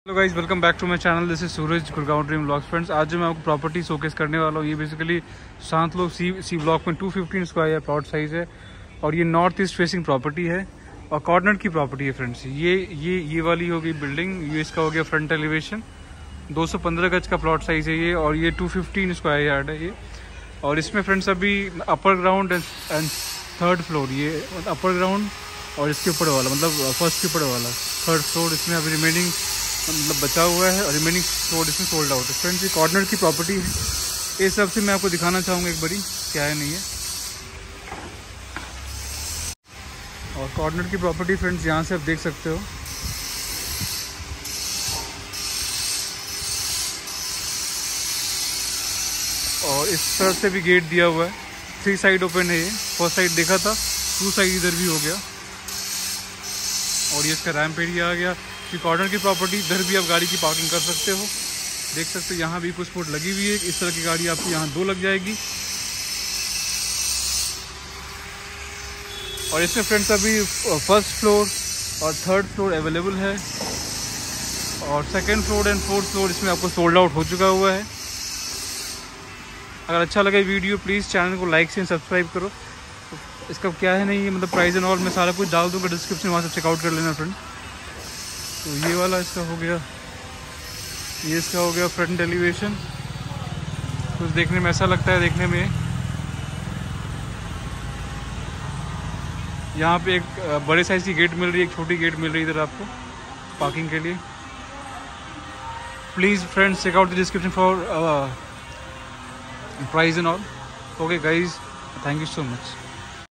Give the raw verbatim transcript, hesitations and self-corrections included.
Hello guys, welcome back to my channel. This is Suraj, Gurgaon dream blogs. Friends, आज जो मैं आपको प्रॉपर्टी शोकेस करने वाला हूँ, ये बेसिकली शांत लोग सी सी ब्लॉक में two fifteen square plot size है और ये नॉर्थ ईस्ट फेसिंग प्रॉपर्टी है और कॉर्नर की प्रॉपर्टी है। फ्रेंड्स, ये ये ये वाली होगी बिल्डिंग, ये इसका हो गया फ्रंट एलिवेशन। दो सौ पंद्रह गज का प्लॉट साइज है ये और ये टू फिफ्टीन स्क्वायर यार्ड है ये। और इसमें फ्रेंड्स अभी upper ground and third floor, ये अपर ग्राउंड और इसके ऊपर वाला मतलब फर्स्ट के ऊपर वाला थर्ड फ्लोर इसमें अभी रिमेनिंग मतलब बचा हुआ है और रिमेनिंग फ्लोर इसमें सोल्ड आउट है। फ्रेंड्स, ये कॉर्नर की प्रॉपर्टी है। इस सब से मैं आपको दिखाना चाहूँगा एक बारी क्या है नहीं है। और कॉर्नर की प्रॉपर्टी फ्रेंड्स यहाँ से आप देख सकते हो। और इस तरफ से भी गेट दिया हुआ है, थ्री साइड ओपन है ये। फर्स्ट साइड देखा था, टू साइड इधर भी हो गया और ये इसका रैम्प एरिया आ गया। कि कॉर्नर की प्रॉपर्टी इधर भी आप गाड़ी की पार्किंग कर सकते हो, देख सकते हो। यहाँ भी कुछ फुट लगी हुई है, इस तरह की गाड़ी आपको यहाँ दो लग जाएगी। और इसमें फ्रेंड्स अभी फर्स्ट फ्लोर और थर्ड फ्लोर अवेलेबल है और second floor and fourth floor इसमें आपको सोल्ड आउट हो चुका हुआ है। अगर अच्छा लगे वीडियो, प्लीज़ चैनल को लाइक से सब्सक्राइब करो। इसका क्या है नहीं है मतलब प्राइस एंड ऑल मैं सारा कुछ डाल दूँगा डिस्क्रिप्शन, वहाँ से चेकआउट कर लेना फ्रेंड्स। तो ये वाला इसका हो गया, ये इसका हो गया फ्रंट एलिवेशन। कुछ देखने में ऐसा लगता है, देखने में यहाँ पे एक बड़े साइज़ की गेट मिल रही है, एक छोटी गेट मिल रही है इधर आपको पार्किंग के लिए। Please friends check out the description for price and all. Okay guys, thank you so much.